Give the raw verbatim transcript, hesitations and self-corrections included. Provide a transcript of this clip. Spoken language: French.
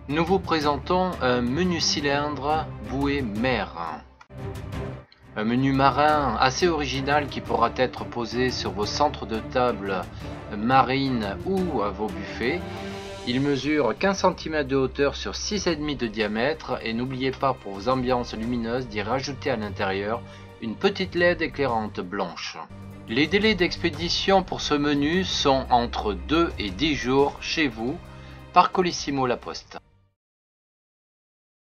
Nous vous présentons un menu cylindre bouée mer. Un menu marin assez original qui pourra être posé sur vos centres de table marine ou à vos buffets. Il mesure quinze centimètres de hauteur sur six virgule cinq de diamètre et n'oubliez pas pour vos ambiances lumineuses d'y rajouter à l'intérieur une petite L E D éclairante blanche. Les délais d'expédition pour ce menu sont entre deux et dix jours chez vous par Colissimo La Poste.